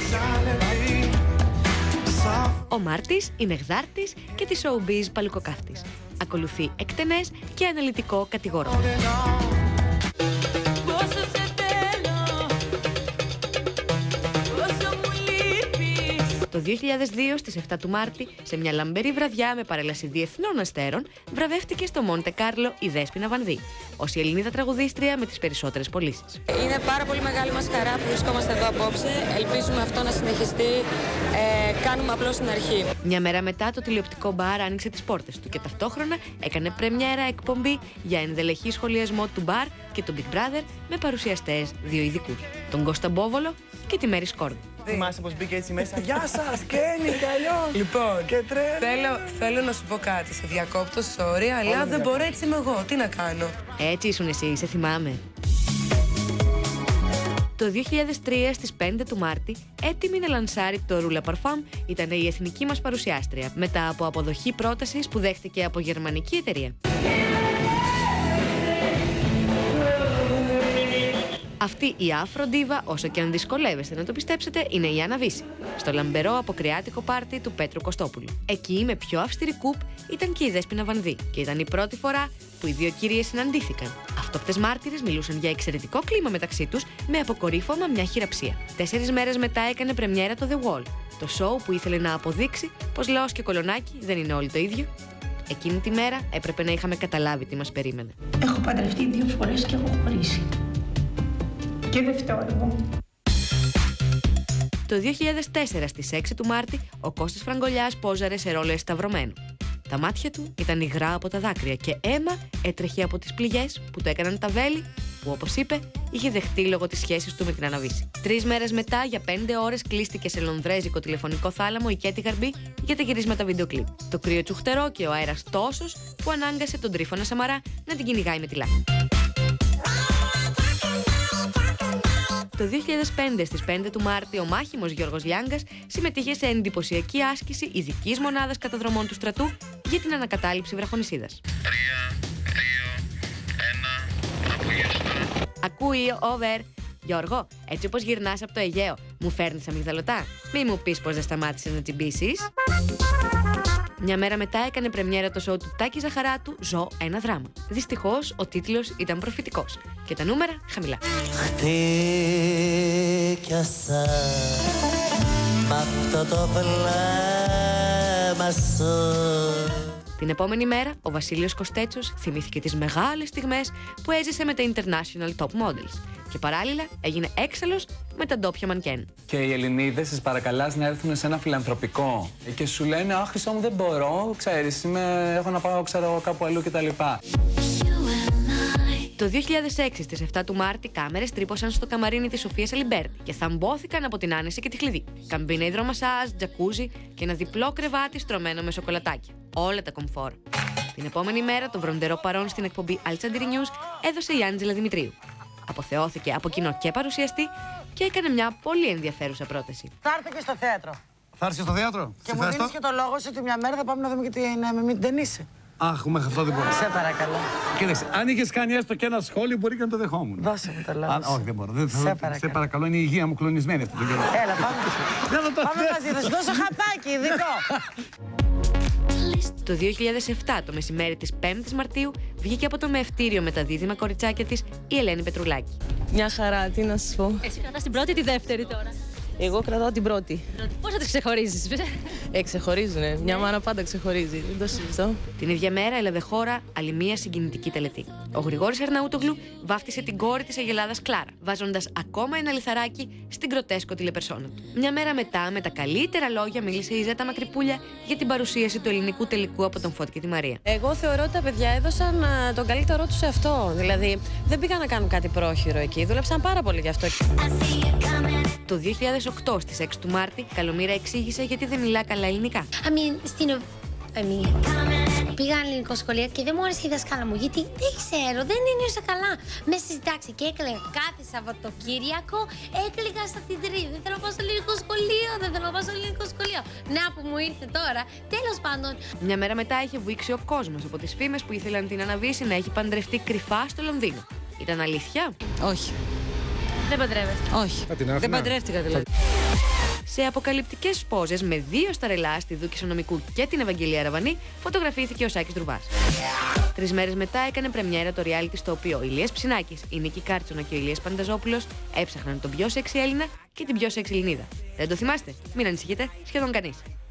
Ο Μάρτης είναι γδάρτης και τη showbiz παλουκοκάφτης. Ακολουθεί εκτενές και αναλυτικό κατηγορό. Το 2002, στις 7 του Μάρτη, σε μια λαμπερή βραδιά με παρέλαση διεθνών αστέρων, βραβεύτηκε στο Μοντε Κάρλο η Δέσποινα Βανδύ, ως η Ελληνίδα τραγουδίστρια με τις περισσότερες πωλήσεις. Είναι πάρα πολύ μεγάλη μας χαρά που βρισκόμαστε εδώ απόψε. Ελπίζουμε αυτό να συνεχιστεί. Κάνουμε απλώς την αρχή. Μια μέρα μετά, το τηλεοπτικό μπαρ άνοιξε τις πόρτες του και ταυτόχρονα έκανε πρεμιέρα εκπομπή για ενδελεχή σχολιασμό του μπαρ και του Big Brother με παρουσιαστές δύο ειδικούς, τον Κώστα Μπόβολο και τη Μέρη Σκόρδη. Θυμάσαι πως μπήκε έτσι μέσα. Γεια σας, Κέννη, κι αλλιώς. Λοιπόν, και θέλω να σου πω κάτι. Σε διακόπτω, sorry, αλλά δεν μπορώ, έτσι είμαι εγώ. Τι να κάνω. Έτσι ήσουν εσύ, σε θυμάμαι. Το 2003, στις 5 του Μάρτη, έτοιμη να λανσάρει το Ρούλα Παρφάμ, ήταν η εθνική μας παρουσιάστρια, μετά από αποδοχή πρότασης που δέχτηκε από γερμανική εταιρεία. Αυτή η αφροντίβα, όσο και αν δυσκολεύεστε να το πιστέψετε, είναι η Άννα Βύση, στο λαμπερό αποκριάτικο πάρτι του Πέτρου Κωστόπουλου. Εκεί, με πιο αυστηρή κουπ, ήταν και η Δέσποινα Βανδύ και ήταν η πρώτη φορά που οι δύο κυρίες συναντήθηκαν. Αυτόπτες μάρτυρες μιλούσαν για εξαιρετικό κλίμα μεταξύ τους, με αποκορύφωμα μια χειραψία. 4 μέρες μετά έκανε πρεμιέρα το The Wall, το show που ήθελε να αποδείξει πως λαός και κολονάκι δεν είναι όλοι το ίδιο. Εκείνη τη μέρα έπρεπε να είχαμε καταλάβει τι μας περίμενε. Έχω παντρευτεί 2 φορές και έχω χωρίσει. Και δεν φταίω εγώ. Το 2004, στις 6 του Μάρτη, ο Κώστας Φραγκολιάς πόζαρε σε ρόλο εσταυρωμένου. Τα μάτια του ήταν υγρά από τα δάκρυα και αίμα έτρεχε από τις πληγές που το έκαναν τα βέλη που, όπως είπε, είχε δεχτεί λόγω της σχέσης του με την Άννα Βύση. 3 μέρες μετά, για 5 ώρες, κλείστηκε σε λονδρέζικο τηλεφωνικό θάλαμο η Κέτι Γαρμπή για τα γυρίσματα βίντεο κλιπ. Το κρύο τσουχτερό και ο αέρας τόσος που ανάγκασε τον Τρίφωνα Σαμαρά να την κυνηγάει με τη λάχη. Το 2005, στις 5 του Μάρτη, ο μάχημος Γιώργος Λιάγκας συμμετείχε σε εντυπωσιακή άσκηση ειδικής μονάδας καταδρομών του στρατού για την ανακατάληψη βραχονησίδας. 3, 2, 1, απογείωστο. Ακούει, over. Γιώργο, έτσι όπως γυρνάς από το Αιγαίο, μου φέρνεις αμυγδαλωτά. Μη μου πεις πως δεν σταμάτησες να τσιμπήσεις. Μια μέρα μετά έκανε πρεμιέρα το σοου του Τάκη Ζαχαράτου, «Ζω ένα δράμα». Δυστυχώς, ο τίτλος ήταν προφητικός και τα νούμερα χαμηλά. Χτύπιασα μ' αυτό το βλέμμα σου. Την επόμενη μέρα, ο Βασίλειος Κωστέτσος θυμήθηκε τις μεγάλες στιγμές που έζησε με τα International Top Models και παράλληλα έγινε έξαλλος με τα ντόπια μανκέν. Και οι Ελληνίδες τις παρακαλάς να έρθουν σε ένα φιλανθρωπικό και σου λένε «Αχ, Χρυσό μου, δεν μπορώ, ξέρεις, έχω να πάω κάπου αλλού» κτλ. Το 2006, στις 7 του Μάρτη, κάμερες τρύπωσαν στο καμαρίνι της Σοφίας Αλιμπέρτη και θαμπόθηκαν από την άνεση και τη χλειδί. Καμπίνα υδρομασάζ, τζακούζι και ένα διπλό κρεβάτι στρωμένο με σοκολατάκια. Όλα τα κομφόρ. Την επόμενη μέρα, το βροντερό παρόν στην εκπομπή Αλτσαντήρι News έδωσε η Άντζελα Δημητρίου. Αποθεώθηκε από κοινό και παρουσιαστή και έκανε μια πολύ ενδιαφέρουσα πρόταση. Θα έρθω και στο θέατρο. Θα έρθεις και στο θέατρο. Και μου δίνεις και το λόγο σου ότι μια μέρα θα πάμε να δούμε και την ταινίση. Αχ, μέχρι αυτό δεν μπορώ. Σε παρακαλώ. Κοίταξε, αν είχες κάνει έστω και ένα σχόλιο, μπορεί και να το δεχόμουν. Δώσε μου το λόγο. Όχι, δεν μπορώ. Σε παρακαλώ, είναι η υγεία μου κλονισμένη αυτή την καιρό. Έλα, πάμε. Πάμε μαζί, θα σου δώσω χαπάκι, ειδικό. Το 2007, το μεσημέρι της 5ης Μαρτίου, βγήκε από το μεευτήριο με τα δίδυμα κοριτσάκια της η Ελένη Πετρουλάκη. Μια χαρά, τι να σας πω. Εσύ κρατάς την πρώτη ή τη δεύτερη τώρα? Εγώ κρατάω την πρώτη. Πώς θα τις ξεχωρίζεις? Ξεχωρίζουνε. Μια μάνα πάντα ξεχωρίζει. Δεν το συζητώ. Την ίδια μέρα έλαβε χώρα άλλη μία συγκινητική τελετή. Ο Γρηγόρης Αρναούτογλου βάφτισε την κόρη της Αγελάδας Κλάρα, βάζοντας ακόμα ένα λιθαράκι στην γκροτέσκο τηλεπερσόνα του. Μια μέρα μετά, με τα καλύτερα λόγια, μίλησε η Ζέτα Μακρυπούλια για την παρουσίαση του ελληνικού τελικού από τον Φώτη και τη Μαρία. Εγώ θεωρώ ότι τα παιδιά έδωσαν τον καλύτερό τους σε αυτό. Δηλαδή, δεν πήγαν να κάνουν κάτι πρόχειρο εκεί. Δούλεψαν πάρα πολύ γι' αυτό. Το 2008, στις 6 του Μάρτη, Καλομήρα εξήγησε γιατί δεν μιλά καλά ελληνικά. Πήγα ελληνικό σχολείο και δεν μου άρεσε η δασκάλα μου, γιατί δεν ξέρω, δεν ένιωσα καλά μέσα στη τάξη και έκλαιγα κάθε Σαββατοκύριακο, έκλαιγα στα την Τρίτη. Δεν θέλω να πάω στο ελληνικό σχολείο, δεν θέλω να πάω στο ελληνικό σχολείο. Να που μου ήρθε τώρα, τέλος πάντων. Μια μέρα μετά είχε βουήξει ο κόσμος από τις φήμες που ήθελαν την Άννα Βύση να έχει παντρευτεί κρυφά στο Λονδίνο. Ήταν αλήθεια? Όχι. Δεν παντρεύεστε? Όχι. Δεν παντρεύτηκα δηλαδή. Σε αποκαλυπτικές πόζες με 2 σταρελά, τη Δούκη Σονομικού και την Ευαγγελία Ραβανή, φωτογραφήθηκε ο Σάκης Ντρουβάς. 3 μέρες μετά έκανε πρεμιέρα το reality στο οποίο ο Ηλίας Ψινάκης, η Νίκη Κάρτσονα και ο Ηλίας Πανταζόπουλος έψαχναν τον πιο σεξι Έλληνα και την πιο σεξι Ελληνίδα. Δεν το θυμάστε? Μην ανησυχείτε, σχεδόν κανείς.